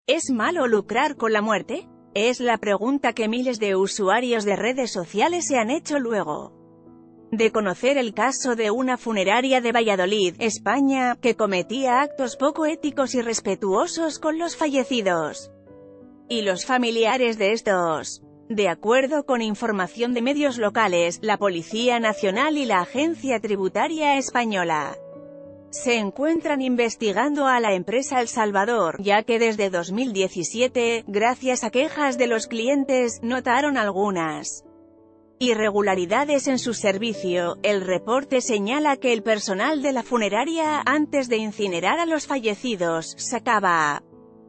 ¿Es malo lucrar con la muerte? Es la pregunta que miles de usuarios de redes sociales se han hecho luego de conocer el caso de una funeraria de Valladolid, España, que cometía actos poco éticos y respetuosos con los fallecidos y los familiares de estos. De acuerdo con información de medios locales, la Policía Nacional y la Agencia Tributaria Española se encuentran investigando a la empresa El Salvador, ya que desde 2017, gracias a quejas de los clientes, notaron algunas irregularidades en su servicio. El reporte señala que el personal de la funeraria, antes de incinerar a los fallecidos, sacaba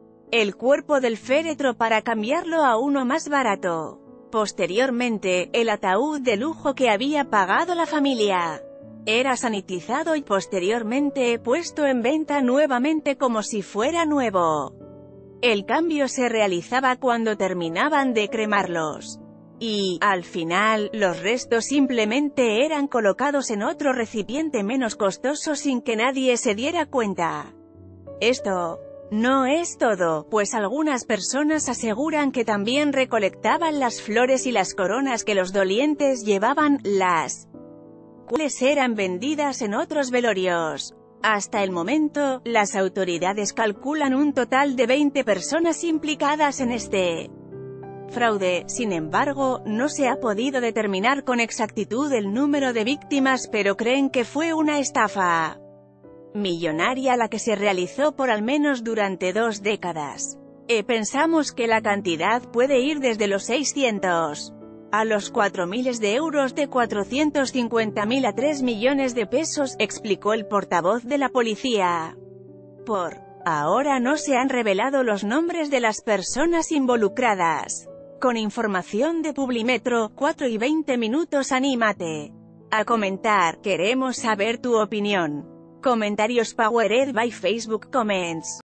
el cuerpo del féretro para cambiarlo a uno más barato. Posteriormente, el ataúd de lujo que había pagado la familia era sanitizado y posteriormente puesto en venta nuevamente como si fuera nuevo. El cambio se realizaba cuando terminaban de cremarlos. Y, al final, los restos simplemente eran colocados en otro recipiente menos costoso sin que nadie se diera cuenta. Esto no es todo, pues algunas personas aseguran que también recolectaban las flores y las coronas que los dolientes llevaban, las cuales eran vendidas en otros velorios. Hasta el momento, las autoridades calculan un total de 20 personas implicadas en este fraude. Sin embargo, no se ha podido determinar con exactitud el número de víctimas, pero creen que fue una estafa millonaria la que se realizó por al menos durante 2 décadas. Pensamos que la cantidad puede ir desde los 600 a los 4.000 de euros, de 450.000 a 3 millones de pesos, explicó el portavoz de la policía. Por ahora no se han revelado los nombres de las personas involucradas. Con información de Publimetro, 4:20 minutos. Anímate a comentar, queremos saber tu opinión. Comentarios powered by Facebook Comments.